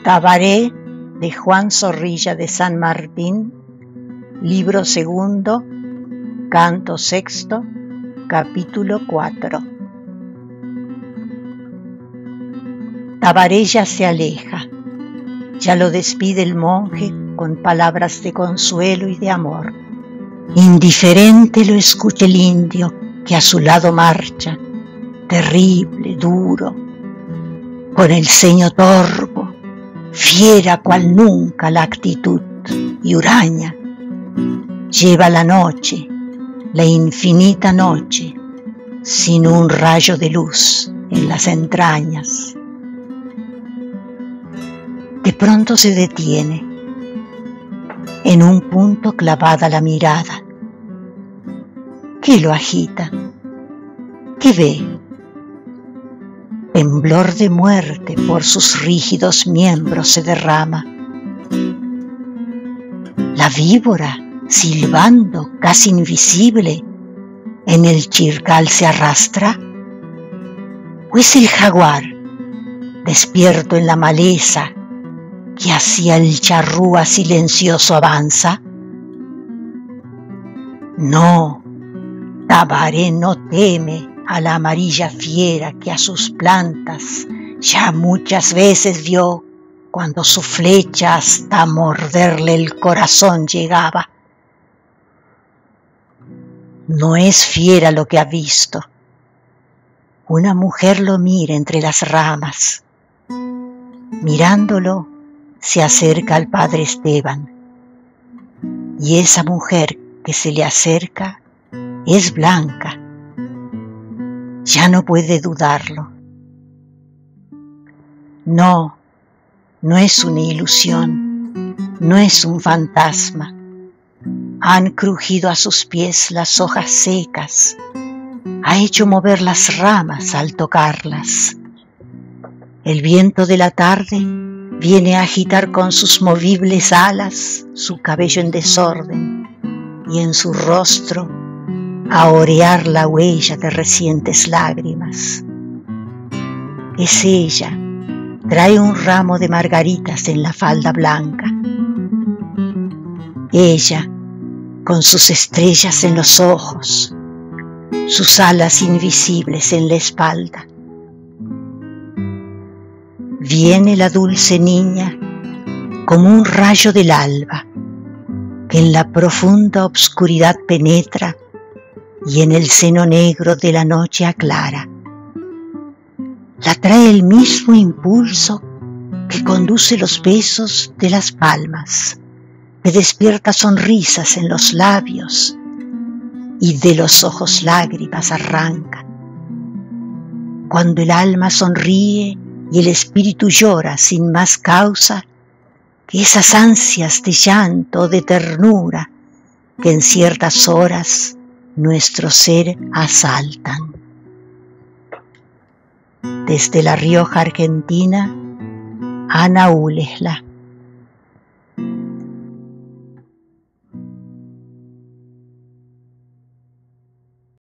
Tabaré de Juan Zorrilla de San Martín, libro segundo, canto sexto, capítulo 4. Tabaré ya se aleja, ya lo despide el monje con palabras de consuelo y de amor. Indiferente lo escucha el indio que a su lado marcha, terrible, duro, con el ceño torvo, fiera cual nunca la actitud y huraña. Lleva la noche, la infinita noche, sin un rayo de luz en las entrañas. De pronto se detiene, en un punto clavada la mirada. ¿Qué lo agita? ¿Qué ve? Temblor de muerte por sus rígidos miembros se derrama. La víbora, silbando casi invisible, en el chircal se arrastra. ¿O es el jaguar, despierto en la maleza, que hacia el charrúa silencioso avanza? No, Tabaré no teme a la amarilla fiera que a sus plantas ya muchas veces vio cuando su flecha hasta morderle el corazón llegaba. No es fiera lo que ha visto. Una mujer lo mira entre las ramas. Mirándolo, se acerca al padre Esteban. Y esa mujer que se le acerca es Blanca. Ya no puede dudarlo. No, no es una ilusión, no es un fantasma. Han crujido a sus pies las hojas secas, ha hecho mover las ramas al tocarlas. El viento de la tarde viene a agitar con sus movibles alas su cabello en desorden y en su rostro a orear la huella de recientes lágrimas. Es ella, trae un ramo de margaritas en la falda blanca. Ella, con sus estrellas en los ojos, sus alas invisibles en la espalda. Viene la dulce niña como un rayo del alba que en la profunda obscuridad penetra y en el seno negro de la noche aclara. La trae el mismo impulso que conduce los besos de las palmas, que despierta sonrisas en los labios y de los ojos lágrimas arranca. Cuando el alma sonríe y el espíritu llora sin más causa que esas ansias de llanto o de ternura que en ciertas horas nuestro ser asaltan. Desde La Rioja, Argentina, Ana Ulesla.